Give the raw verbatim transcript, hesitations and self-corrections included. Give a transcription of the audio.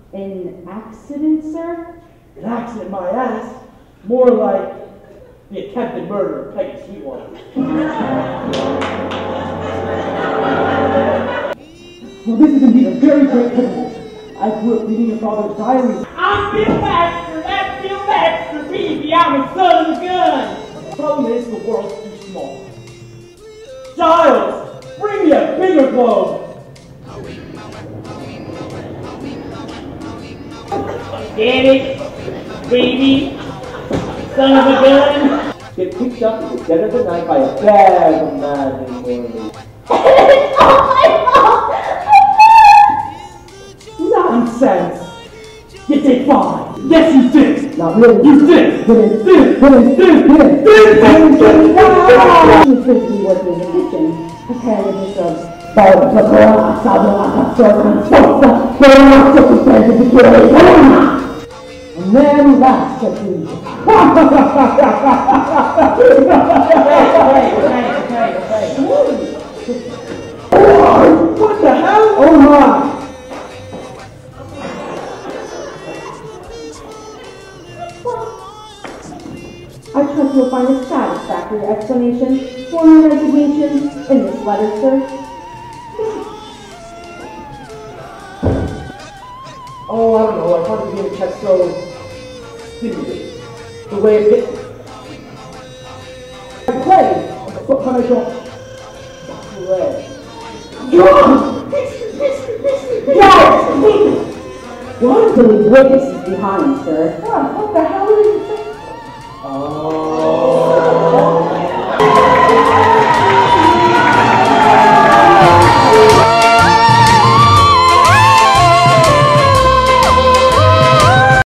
An accident, sir? An accident, my ass. More like the attempted murder of Peggy Sweetwater. Well, this is indeed a very great privilege. I grew up reading your father's diaries. I'm Bill Baxter. That's Bill Baxter, baby. I'm a son of a gun. The problem is the world's too small. Giles, bring me a bigger globe. Daddy, baby, son of a gun. Get picked up at the dead of the night by a bag of maddening morning. Nonsense! You did fine! Yes, you did! Not really, you did! You did! You did! You did! You did! You did! He was busy working in the kitchen, preparing a dish of Sweetwater, and then last at me. Okay, okay, okay, okay. Oh, what the hell? Oh my! I trust you'll find a satisfactory explanation for your resignation in this letter, sir. Oh, I don't know, I thought the game kept so stimulating. The way it hit me. I play, but when I don't play. John! Yes! What? The witness is behind, sir. What? What the hell are you saying? Oh.